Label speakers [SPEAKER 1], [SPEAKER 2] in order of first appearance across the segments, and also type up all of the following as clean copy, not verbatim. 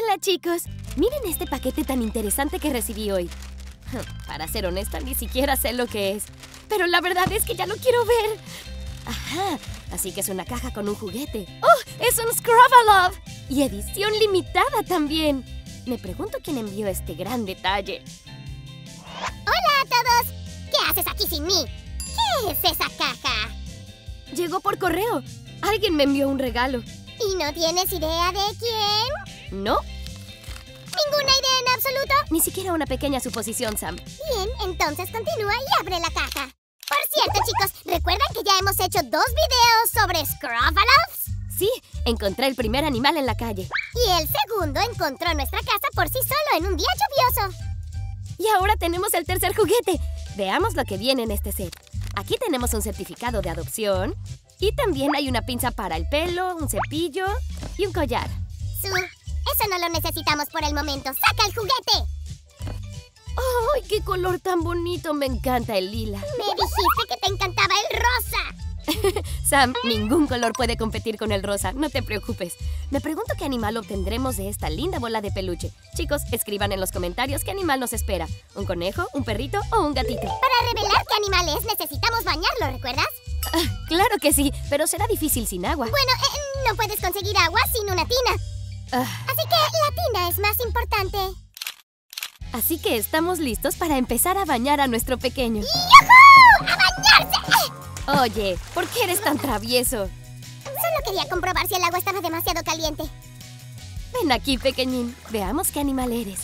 [SPEAKER 1] Hola, chicos. Miren este paquete tan interesante que recibí hoy. Para ser honesta, ni siquiera sé lo que es. Pero la verdad es que ya lo quiero ver. Ajá, así que es una caja con un juguete. ¡Oh! ¡Es un Scrabble-Love! Y edición limitada también. Me pregunto quién envió este gran detalle.
[SPEAKER 2] ¡Hola a todos! ¿Qué haces aquí sin mí? ¿Qué es esa caja?
[SPEAKER 1] Llegó por correo. Alguien me envió un regalo.
[SPEAKER 2] ¿Y no tienes idea de quién?
[SPEAKER 1] ¿No?
[SPEAKER 2] ¿Ninguna idea en absoluto?
[SPEAKER 1] Ni siquiera una pequeña suposición, Sam.
[SPEAKER 2] Bien, entonces continúa y abre la caja. Por cierto, chicos, ¿recuerdan que ya hemos hecho 2 videos sobre Scrabble-Loves?
[SPEAKER 1] Sí, encontré el primer animal en la calle.
[SPEAKER 2] Y el segundo encontró nuestra casa por sí solo en un día lluvioso.
[SPEAKER 1] Y ahora tenemos el tercer juguete. Veamos lo que viene en este set. Aquí tenemos un certificado de adopción. Y también hay una pinza para el pelo, un cepillo y un collar.
[SPEAKER 2] Sue, eso no lo necesitamos por el momento. ¡Saca el juguete!
[SPEAKER 1] ¡Ay, qué color tan bonito! Me encanta el lila.
[SPEAKER 2] Me dijiste que te encantaba el rosa.
[SPEAKER 1] Sam, ningún color puede competir con el rosa. No te preocupes. Me pregunto qué animal obtendremos de esta linda bola de peluche. Chicos, escriban en los comentarios qué animal nos espera. ¿Un conejo, un perrito o un gatito?
[SPEAKER 2] Para revelar qué animal es, necesitamos bañarlo, ¿recuerdas?
[SPEAKER 1] Claro que sí, pero será difícil sin agua.
[SPEAKER 2] Bueno, no puedes conseguir agua sin una tina. Así que la tina es más importante.
[SPEAKER 1] Así que estamos listos para empezar a bañar a nuestro pequeño.
[SPEAKER 2] ¡Yujú! ¡A bañarse!
[SPEAKER 1] Oye, ¿por qué eres tan travieso?
[SPEAKER 2] Solo quería comprobar si el agua estaba demasiado caliente.
[SPEAKER 1] Ven aquí, pequeñín. Veamos qué animal eres.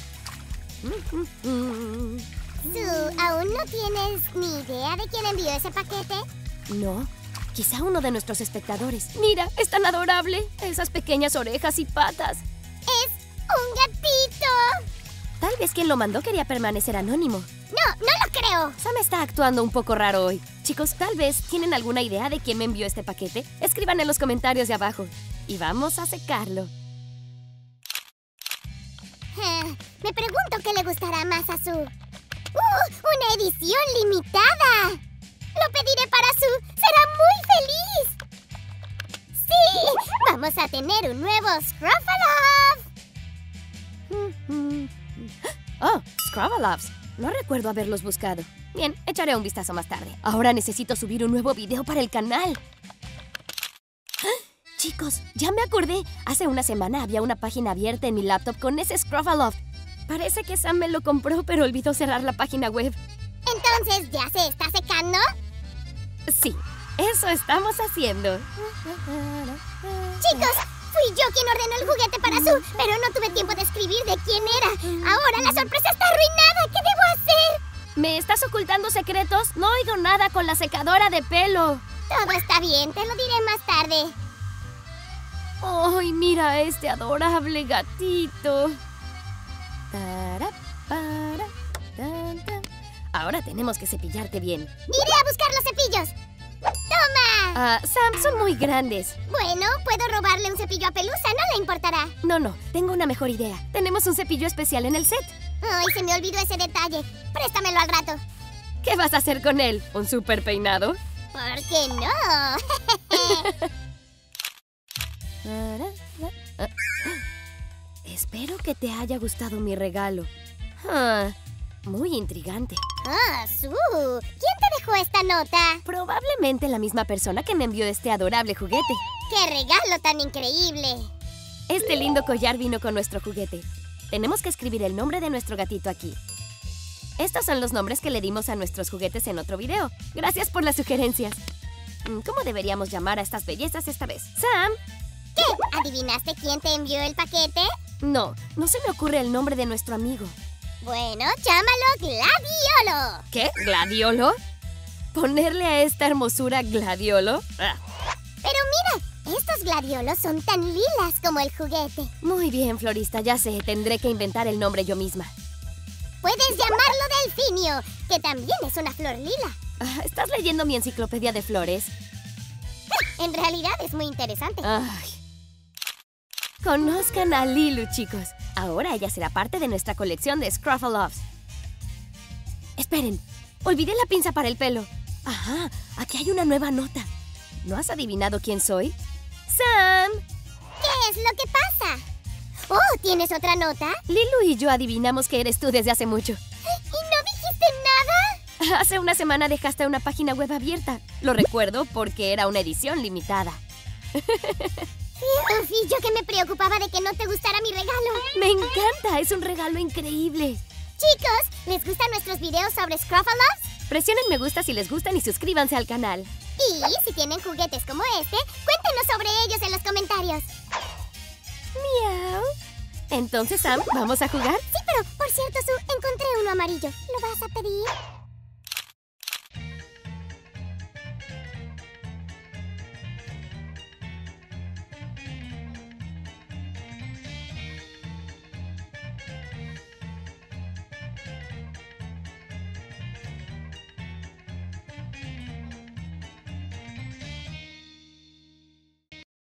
[SPEAKER 2] Sue, ¿aún no tienes ni idea de quién envió ese paquete?
[SPEAKER 1] No, quizá uno de nuestros espectadores. Mira, es tan adorable. Esas pequeñas orejas y patas.
[SPEAKER 2] ¡Es un gatito!
[SPEAKER 1] Tal vez quien lo mandó quería permanecer anónimo.
[SPEAKER 2] No, no lo creo.
[SPEAKER 1] Sam está actuando un poco raro hoy. Chicos, tal vez tienen alguna idea de quién me envió este paquete. Escriban en los comentarios de abajo. Y vamos a secarlo.
[SPEAKER 2] Me pregunto qué le gustará más a Sue. ¡Una edición limitada! ¡Lo pediré para Sue! ¡Será muy feliz! ¡Sí! ¡Vamos a tener un nuevo Scrabble-Love!
[SPEAKER 1] ¡Oh! Scrabble-Loves. No recuerdo haberlos buscado. Bien, echaré un vistazo más tarde. Ahora necesito subir un nuevo video para el canal. Chicos, ya me acordé. Hace una semana había una página abierta en mi laptop con ese Scrabble-Love. Parece que Sam me lo compró, pero olvidó cerrar la página web.
[SPEAKER 2] Entonces, ¿ya se está secando?
[SPEAKER 1] Sí, eso estamos haciendo.
[SPEAKER 2] Chicos, fui yo quien ordenó el juguete para Sue, pero no tuve tiempo de escribir de quién era. Ahora la sorpresa está arruinada. ¿Qué debo hacer?
[SPEAKER 1] ¿Me estás ocultando secretos? No oigo nada con la secadora de pelo.
[SPEAKER 2] Todo está bien, te lo diré más tarde.
[SPEAKER 1] ¡Ay, mira a este adorable gatito! Ahora tenemos que cepillarte bien.
[SPEAKER 2] Iré a buscar los cepillos. ¡Toma!
[SPEAKER 1] Sam, son muy grandes.
[SPEAKER 2] Bueno, puedo robarle un cepillo a Pelusa, no le importará.
[SPEAKER 1] No, tengo una mejor idea. Tenemos un cepillo especial en el set.
[SPEAKER 2] Ay, se me olvidó ese detalle. Préstamelo al rato.
[SPEAKER 1] ¿Qué vas a hacer con él? ¿Un super peinado?
[SPEAKER 2] ¿Por qué no?
[SPEAKER 1] Espero que te haya gustado mi regalo. Muy intrigante.
[SPEAKER 2] Sue, ¿quién te dejó esta nota?
[SPEAKER 1] Probablemente la misma persona que me envió este adorable juguete.
[SPEAKER 2] ¡Qué regalo tan increíble!
[SPEAKER 1] Este lindo collar vino con nuestro juguete. Tenemos que escribir el nombre de nuestro gatito aquí. Estos son los nombres que le dimos a nuestros juguetes en otro video. Gracias por las sugerencias. ¿Cómo deberíamos llamar a estas bellezas esta vez? ¡Sam!
[SPEAKER 2] ¿Qué? ¿Adivinaste quién te envió el paquete?
[SPEAKER 1] No se me ocurre el nombre de nuestro amigo.
[SPEAKER 2] Bueno, llámalo Gladiolo.
[SPEAKER 1] ¿Qué? ¿Gladiolo? ¿Ponerle a esta hermosura Gladiolo?
[SPEAKER 2] Pero mira, estos gladiolos son tan lilas como el juguete.
[SPEAKER 1] Muy bien, florista, ya sé. Tendré que inventar el nombre yo misma.
[SPEAKER 2] Puedes llamarlo Delfinio, que también es una flor lila.
[SPEAKER 1] ¿Estás leyendo mi enciclopedia de flores?
[SPEAKER 2] En realidad es muy interesante.
[SPEAKER 1] Ay. Conozcan a Lilu, chicos. Ahora ella será parte de nuestra colección de Scrabble-Loves. Esperen, olvidé la pinza para el pelo. Ajá, aquí hay una nueva nota. ¿No has adivinado quién soy? ¡Sam!
[SPEAKER 2] ¿Qué es lo que pasa? Oh, ¿tienes otra nota?
[SPEAKER 1] Lilu y yo adivinamos que eres tú desde hace mucho.
[SPEAKER 2] ¿Y no dijiste nada?
[SPEAKER 1] Hace una semana dejaste una página web abierta. Lo recuerdo porque era una edición limitada.
[SPEAKER 2] Uf, y yo que me preocupaba de que no te gustara mi regalo.
[SPEAKER 1] Me encanta, es un regalo increíble.
[SPEAKER 2] Chicos, ¿les gustan nuestros videos sobre Scruffaloves?
[SPEAKER 1] Presionen me gusta si les gustan y suscríbanse al canal.
[SPEAKER 2] Y si tienen juguetes como este, cuéntenos sobre ellos en los comentarios.
[SPEAKER 1] Miau. Entonces, Sam, ¿vamos a jugar?
[SPEAKER 2] Sí, pero por cierto, Sue, encontré uno amarillo. ¿Lo vas a pedir?